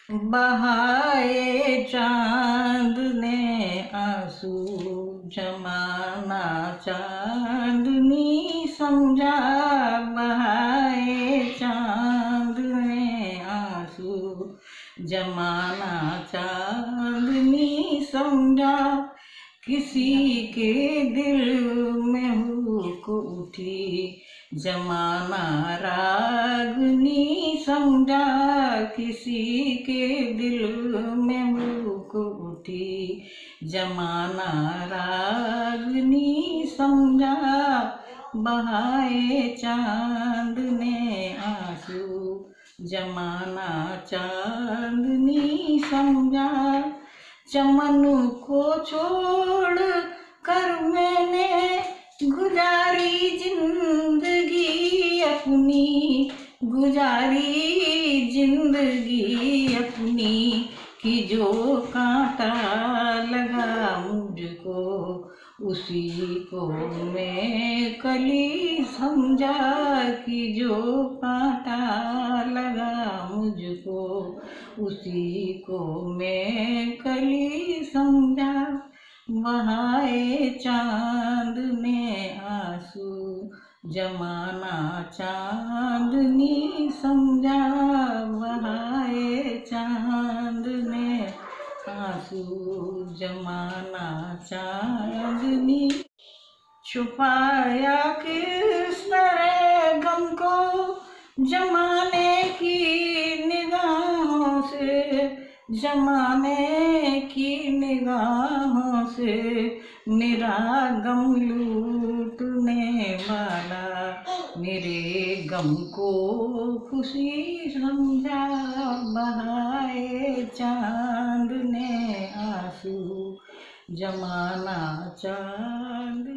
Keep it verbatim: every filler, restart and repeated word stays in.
बहाए चांद ने आंसू, जमाना चांदनी समझा। बहाए चांद ने आंसू, जमाना चांदनी समझा। किसी के दिल में हुक उठी, जमाना रागनी समझा। किसी के दिल में हुक उठी, जमाना रागनी समझा। बहाए चांद ने आंसू, जमाना चांदनी समझा। चमन को छोड़ कर मैंने गुजारी जिंदगी अपनी, गुजारी जिंदगी अपनी। कि जो कांटा लगा मुझको, उसी को मैं कली समझा। कि जो कांटा लगा मुझको, उसी को मैं कली समझा। बहाए चांद ने आंसू, जमाना चांदनी समझा। बहाए चांद ने आंसू, जमाना चांदनी। छुपाया किस तरह गम को जमाने की निगाहों से, जमाने की निगाहों से। मेरा गम लूटने वाला मेरे गम को खुशी समझा। बहाए चांद ने आंसू, जमाना चांद।